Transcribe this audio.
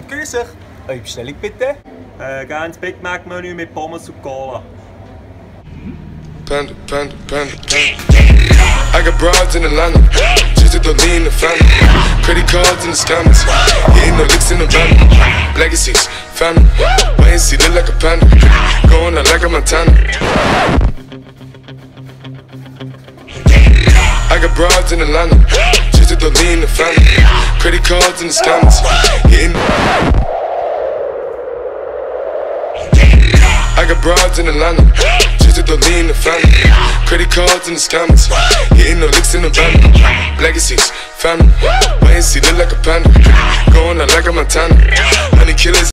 Grüß euch. Eure Bestellung bitte? Gerne das Big Mac Menü mit Pommes und Cola. Panda, panda, panda, panda. I got broads in Atlanta, just to lean the family. Credit cards in the scammers, hitting the licks in the van. Legacies, family, wait and see, look like a panda. Going out like a Montana. I got broads in Atlanta, just to lean the family. Credit cards in the scammers, hitting. I got broads in Atlanta, just to lean the family. Credit cards and the scammers, hitting the licks in the van. Legacies, family, wait and see, look like a panda. Going out like a Montana. Honey killers.